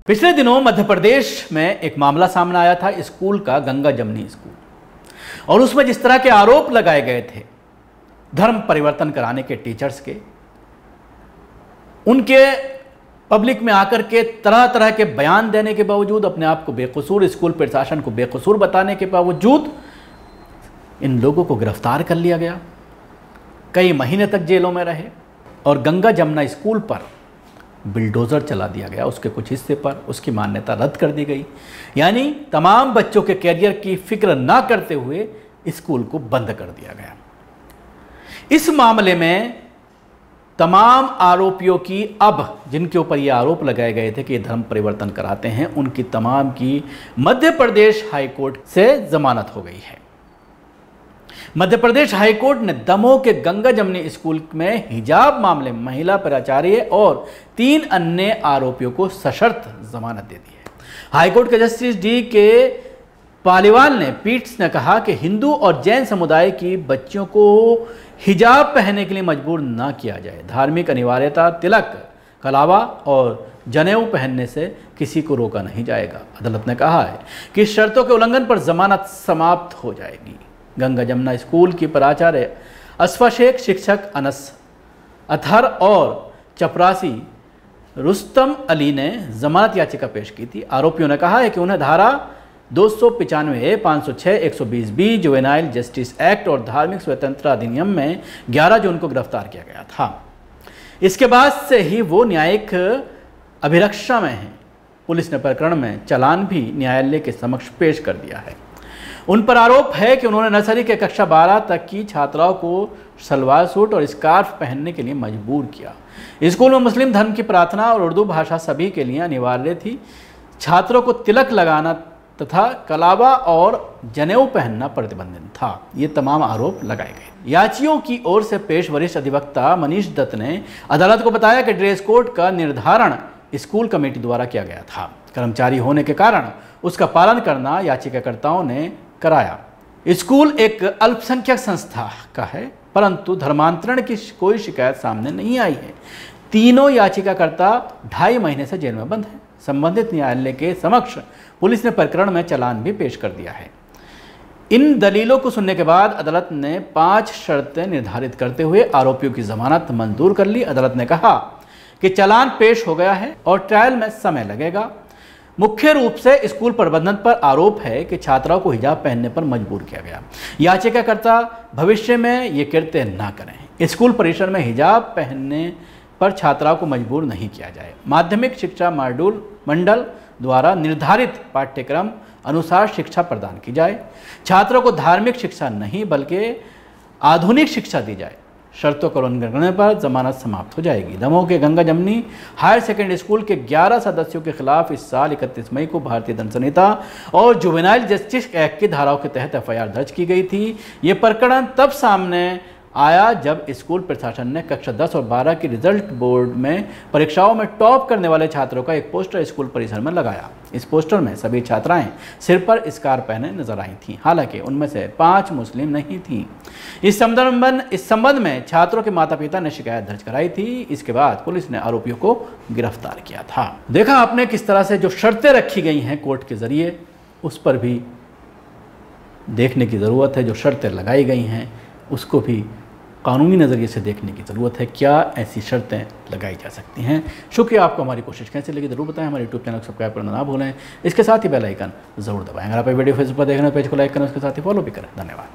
पिछले दिनों मध्य प्रदेश में एक मामला सामने आया था स्कूल का, गंगा जमनी स्कूल, और उसमें जिस तरह के आरोप लगाए गए थे धर्म परिवर्तन कराने के टीचर्स के, उनके पब्लिक में आकर के तरह तरह के बयान देने के बावजूद, अपने आप को बेकसूर, स्कूल प्रशासन को बेकसूर बताने के बावजूद इन लोगों को गिरफ्तार कर लिया गया, कई महीने तक जेलों में रहे और गंगा जमुना स्कूल पर बिल्डोज़र चला दिया गया। उसके कुछ हिस्से पर उसकी मान्यता रद्द कर दी गई, यानी तमाम बच्चों के कैरियर की फिक्र ना करते हुए स्कूल को बंद कर दिया गया। इस मामले में तमाम आरोपियों की, अब जिनके ऊपर ये आरोप लगाए गए थे कि ये धर्म परिवर्तन कराते हैं, उनकी तमाम की मध्य प्रदेश हाईकोर्ट से जमानत हो गई है। मध्य प्रदेश हाईकोर्ट ने दमोह के गंगा जमनी स्कूल में हिजाब मामले में महिला प्राचार्य और 3 अन्य आरोपियों को सशर्त जमानत दे दी है। हाईकोर्ट के जस्टिस D.K. पालीवाल ने पीठ ने कहा कि हिंदू और जैन समुदाय की बच्चियों को हिजाब पहनने के लिए मजबूर ना किया जाए। धार्मिक अनिवार्यता, तिलक, कलावा और जनेऊ पहनने से किसी को रोका नहीं जाएगा। अदालत ने कहा है कि शर्तों के उल्लंघन पर जमानत समाप्त हो जाएगी। गंगा जमुना स्कूल की प्राचार्य असफा शेख, शिक्षक अनस अतहर और चपरासी रुस्तम अली ने जमानत याचिका पेश की थी। आरोपियों ने कहा है कि उन्हें धारा 295A, 506, 120B, juvenile justice act और धार्मिक स्वतंत्रता अधिनियम में 11 जून को गिरफ्तार किया गया था। इसके बाद से ही वो न्यायिक अभिरक्षा में हैं। पुलिस ने प्रकरण में चालान भी न्यायालय के समक्ष पेश कर दिया है। उन पर आरोप है कि उन्होंने नर्सरी के कक्षा 12 तक की छात्राओं को सलवार सूट और स्कार्फ पहनने के लिए मजबूर किया। स्कूल में मुस्लिम धर्म की प्रार्थना और उर्दू भाषा सभी के लिए अनिवार्य थी। छात्रों को तिलक लगाना तथा कलावा और जनेऊ पहनना प्रतिबंधित था। ये तमाम आरोप लगाए गए। याचियों की ओर से पेश वरिष्ठ अधिवक्ता मनीष दत्त ने अदालत को बताया कि ड्रेस कोड का निर्धारण स्कूल कमेटी द्वारा किया गया था। कर्मचारी होने के कारण उसका पालन करना याचिकाकर्ताओं ने कराया। स्कूल एक अल्पसंख्यक संस्था का है, परंतु धर्मांतरण की कोई शिकायत सामने नहीं आई है। तीनों याचिकाकर्ता 2.5 महीने से जेल में बंद हैं। संबंधित न्यायालय के समक्ष पुलिस ने प्रकरण में चालान भी पेश कर दिया है। इन दलीलों को सुनने के बाद अदालत ने 5 शर्तें निर्धारित करते हुए आरोपियों की जमानत मंजूर कर ली। अदालत ने कहा कि चालान पेश हो गया है और ट्रायल में समय लगेगा। मुख्य रूप से स्कूल प्रबंधन पर आरोप है कि छात्राओं को हिजाब पहनने पर मजबूर किया गया। याचिकाकर्ता भविष्य में ये कृत्य ना करें। स्कूल परिसर में हिजाब पहनने पर छात्राओं को मजबूर नहीं किया जाए। माध्यमिक शिक्षा मंडल द्वारा निर्धारित पाठ्यक्रम अनुसार शिक्षा प्रदान की जाए। छात्रों को धार्मिक शिक्षा नहीं बल्कि आधुनिक शिक्षा दी जाए। शर्तों का उल्लंघन करने पर जमानत समाप्त हो जाएगी। दमोह के गंगा जमनी हायर सेकेंडरी स्कूल के 11 सदस्यों के खिलाफ इस साल 31 मई को भारतीय दंड संहिता और जुवेनाइल जस्टिस एक्ट की धाराओं के तहत FIR दर्ज की गई थी। ये प्रकरण तब सामने आया जब स्कूल प्रशासन ने कक्षा 10 और 12 की रिजल्ट बोर्ड में परीक्षाओं में टॉप करने वाले छात्रों का एक पोस्टर स्कूल परिसर में लगाया। इस पोस्टर में सभी छात्राएं सिर पर स्कार्फ पहने नजर आई थीं, हालांकि उनमें से 5 मुस्लिम नहीं थीं। इस संबंध में छात्रों के माता पिता ने शिकायत दर्ज कराई थी। इसके बाद पुलिस ने आरोपियों को गिरफ्तार किया था। देखा आपने किस तरह से जो शर्तें रखी गई हैं कोर्ट के जरिए, उस पर भी देखने की ज़रूरत है। जो शर्तें लगाई गई हैं उसको भी कानूनी नज़रिए से देखने की ज़रूरत है। क्या ऐसी शर्तें लगाई जा सकती हैं? शुक्रिया। आपको हमारी कोशिश कैसे लगी ज़रूर बताएं। हमारे यूट्यूब चैनल को सब्सक्राइब करना ना भूलें। इसके साथ ही बेल आइकन ज़रूर दबाएं। अगर आप वीडियो फेसबुक पर देख रहे हैं, पेज को लाइक करें, उसके साथ ही फॉलो भी करें। धन्यवाद।